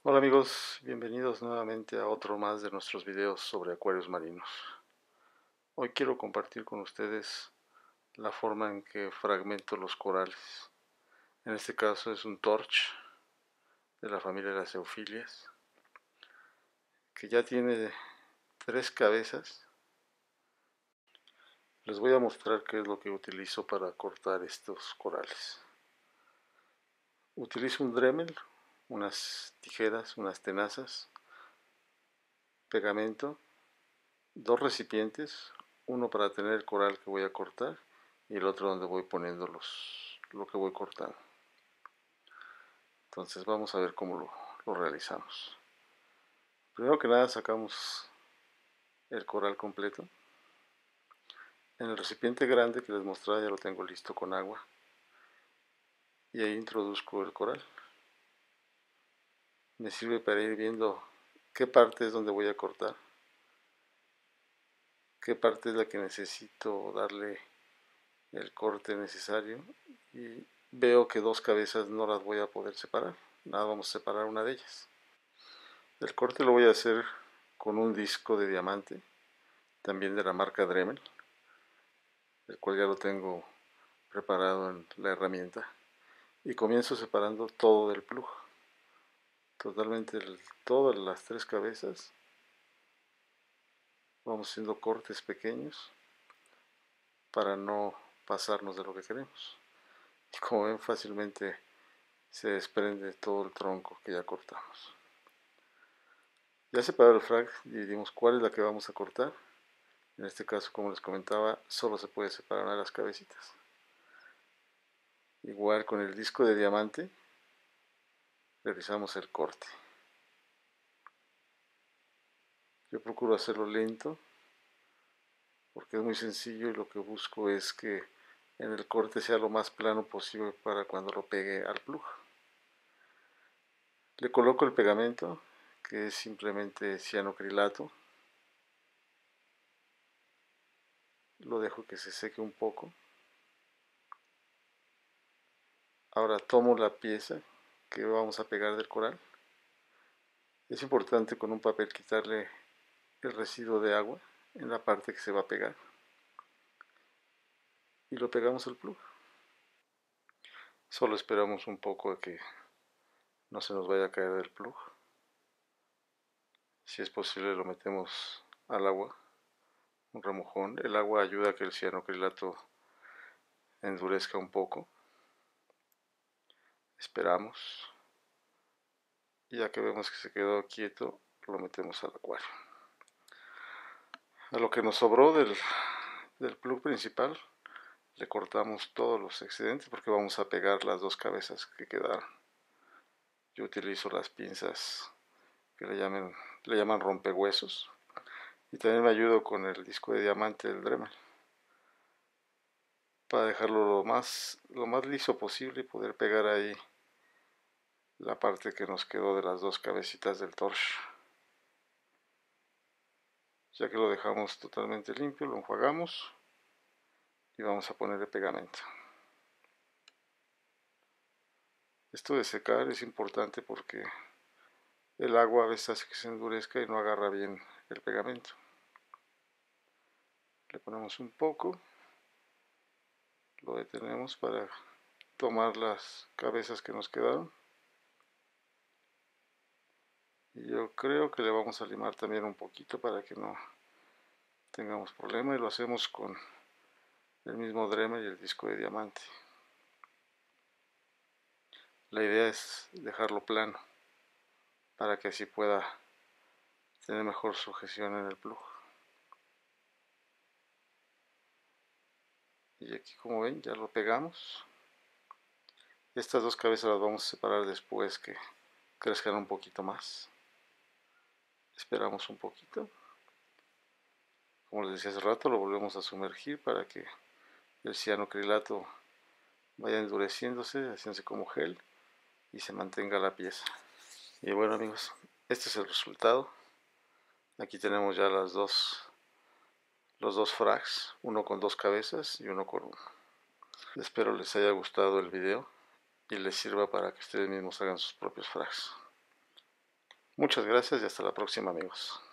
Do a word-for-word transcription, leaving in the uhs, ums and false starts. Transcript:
Hola amigos, bienvenidos nuevamente a otro más de nuestros videos sobre acuarios marinos. Hoy quiero compartir con ustedes la forma en que fragmento los corales. En este caso es un torch de la familia de las eufilias, que ya tiene tres cabezas. Les voy a mostrar qué es lo que utilizo para cortar estos corales. Utilizo un Dremel, unas tijeras, unas tenazas, pegamento, dos recipientes, uno para tener el coral que voy a cortar y el otro donde voy poniendo los, lo que voy cortando. Entonces vamos a ver cómo lo, lo realizamos. Primero que nada sacamos el coral completo. En el recipiente grande que les mostraba ya lo tengo listo con agua y ahí introduzco el coral. Me sirve para ir viendo qué parte es donde voy a cortar, qué parte es la que necesito darle el corte necesario, y veo que dos cabezas no las voy a poder separar, nada, vamos a separar una de ellas. El corte lo voy a hacer con un disco de diamante, también de la marca Dremel, el cual ya lo tengo preparado en la herramienta, y comienzo separando todo del plug, totalmente el, todas las tres cabezas. Vamos haciendo cortes pequeños para no pasarnos de lo que queremos, y como ven fácilmente se desprende todo el tronco que ya cortamos. Ya separado el frag, dividimos cuál es la que vamos a cortar. En este caso, como les comentaba, solo se puede separar una de las cabecitas. Igual con el disco de diamante realizamos el corte. Yo procuro hacerlo lento porque es muy sencillo y lo que busco es que en el corte sea lo más plano posible para cuando lo pegue al plug. Le coloco el pegamento, que es simplemente cianocrilato. Lo dejo que se seque un poco. Ahora tomo la pieza que vamos a pegar del coral. Es importante con un papel quitarle el residuo de agua en la parte que se va a pegar y lo pegamos al plug. Solo esperamos un poco a que no se nos vaya a caer del plug. Si es posible lo metemos al agua, un remojón. El agua ayuda a que el cianocrilato endurezca un poco. Esperamos y ya que vemos que se quedó quieto lo metemos al acuario. A lo que nos sobró del, del plug principal le cortamos todos los excedentes porque vamos a pegar las dos cabezas que quedaron. Yo utilizo las pinzas que le llaman, le llaman rompehuesos, y también me ayudo con el disco de diamante del Dremel para dejarlo lo más, lo más liso posible y poder pegar ahí la parte que nos quedó de las dos cabecitas del torch. Ya que lo dejamos totalmente limpio, lo enjuagamos y vamos a ponerle pegamento. Esto de secar es importante porque el agua a veces hace que se endurezca y no agarra bien el pegamento. Le ponemos un poco, lo detenemos para tomar las cabezas que nos quedaron, y yo creo que le vamos a limar también un poquito para que no tengamos problema, y lo hacemos con el mismo Dremel y el disco de diamante. La idea es dejarlo plano para que así pueda tener mejor sujeción en el plug. Y aquí, como ven, ya lo pegamos. Estas dos cabezas las vamos a separar después que crezcan un poquito más. Esperamos un poquito. Como les decía hace rato, lo volvemos a sumergir para que el cianocrilato vaya endureciéndose, haciéndose como gel y se mantenga la pieza. Y bueno amigos, este es el resultado. Aquí tenemos ya las dos, los dos frags, uno con dos cabezas y uno con uno. Espero les haya gustado el video y les sirva para que ustedes mismos hagan sus propios frags. Muchas gracias y hasta la próxima, amigos.